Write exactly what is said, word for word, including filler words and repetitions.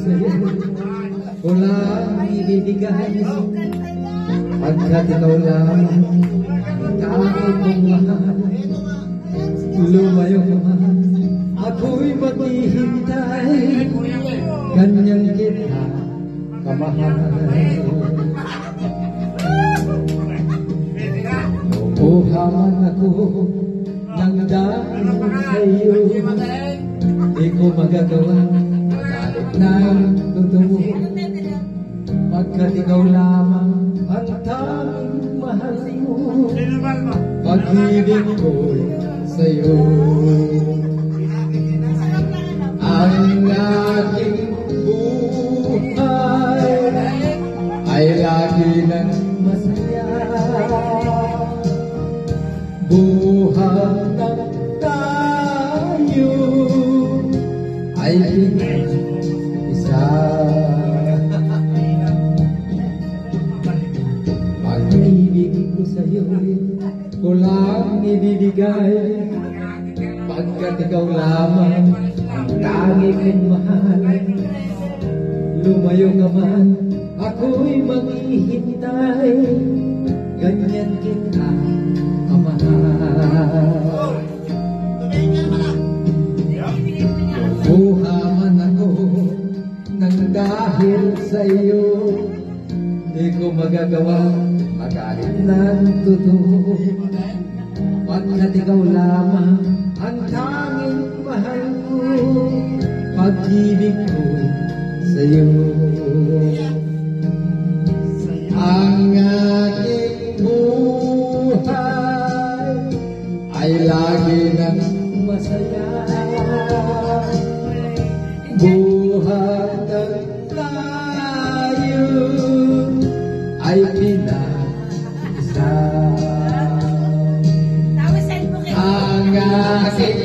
sa'yo, walang ibibigay. Pagkat ikaw lang ang tanging kong mahal, lumayo ka man, ako'y maghihintay. Ganyan kita kamahal. Kuha man ako ng dahil sa'yo, di ko magagawa kahit ng totoo. Pagkat ikaw lamang ang tanging mahal mo, pag-ibig ko'y sa'yo. Ang aking buhay ay lagi ng masaya. Buhat ng tayo ay isa. Pag-ibig ko sa'yo, walang ibibigay. Pagkat ikaw lamang ang tanging kong mahal, lumayo ka man, ako'y maghihintay. Ganyan kita kamahal. Buha man ako ng dahil sa'yo, di ko magagawa magalit ng totoo. Pagkat ikaw lamang ang tanging mahal ko, pag-ibig ko sa'yo. Ang aking buhay ay lagi ng masaya. Buhat ang tayo ay pinag-isa. Ang aking